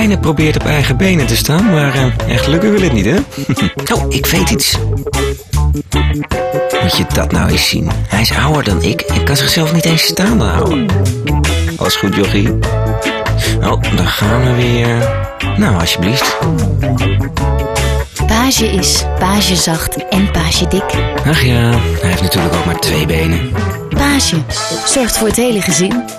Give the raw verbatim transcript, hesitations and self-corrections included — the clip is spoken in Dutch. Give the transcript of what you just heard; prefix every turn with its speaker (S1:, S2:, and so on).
S1: kleine probeert op eigen benen te staan, maar uh, echt lukken wil het niet, hè? Oh, ik weet iets. Moet je dat nou eens zien? Hij is ouder dan ik en kan zichzelf niet eens staande houden. Alles goed, jochie? Oh, daar gaan we weer. Nou, alsjeblieft.
S2: Page is Page zacht en Page dik.
S1: Ach ja, hij heeft natuurlijk ook maar twee benen.
S2: Page zorgt voor het hele gezin.